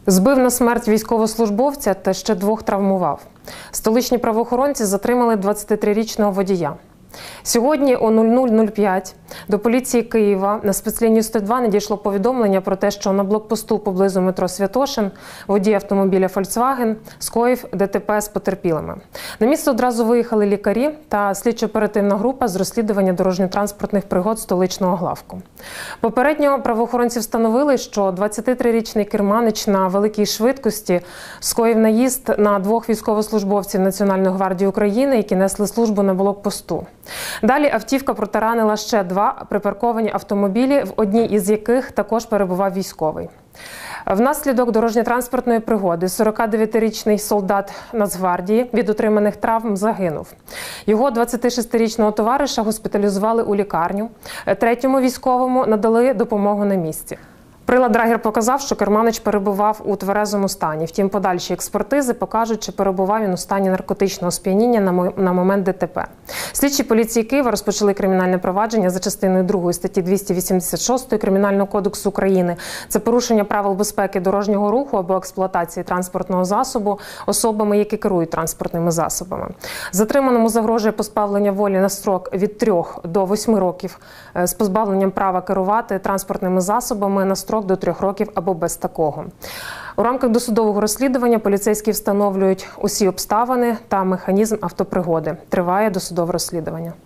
Збив на смерть військовослужбовця та ще 2 травмував. Столичні правоохоронці затримали 23-річного водія. Сьогодні о 00:05 до поліції Києва на спецлінію 102 надійшло повідомлення про те, що на блокпосту поблизу метро Святошин водій автомобіля Volkswagen скоїв ДТП з потерпілими. На місце одразу виїхали лікарі та слідчо-оперативна група з розслідування дорожньо-транспортних пригод столичного главку. Попередньо правоохоронці встановили, що 23-річний керманич на великій швидкості скоїв наїзд на 2 військовослужбовців Національної гвардії України, які несли службу на блокпосту. Далі автівка протаранила ще 2 припарковані автомобілі, в одній із яких також перебував військовий. Внаслідок дорожньо-транспортної пригоди 49-річний солдат Нацгвардії від отриманих травм загинув. Його 26-річного товариша госпіталізували у лікарню. 3-му військовому надали допомогу на місці. Прилад-драгер показав, що керманич перебував у тверезому стані. Втім, подальші експертизи покажуть, чи перебував він у стані наркотичного сп'яніння на момент ДТП. Слідчі поліції Києва розпочали кримінальне провадження за частиною 2 статті 286 Кримінального кодексу України. Це порушення правил безпеки дорожнього руху або експлуатації транспортного засобу особами, які керують транспортними засобами. Затриманому загрожує позбавлення волі на строк від 3 до 8 років з позбавленням права керувати транспортними засобами на строк до 3 років або без такого. У рамках досудового розслідування поліцейські встановлюють усі обставини та механізм автопригоди. Триває досудове розслідування.